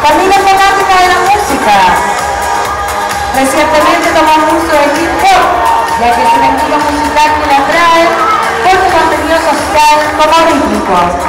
Camino fanática de la música. Recientemente tomó uso del hip hop, ya que es un estilo musical que la atrae por su contenido social como rítmico.